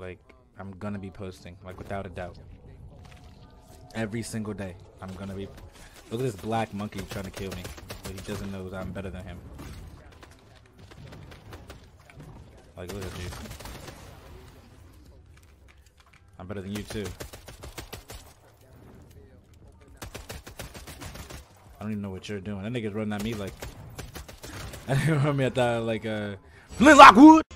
like I'm gonna be posting, like without a doubt. Every single day, I'm gonna be. Look at this black monkey trying to kill me, but he doesn't know that I'm better than him. Like, look at you. I'm better than you too. I don't even know what you're doing. That nigga's running at me like. That nigga run me at that like flint Lockwood.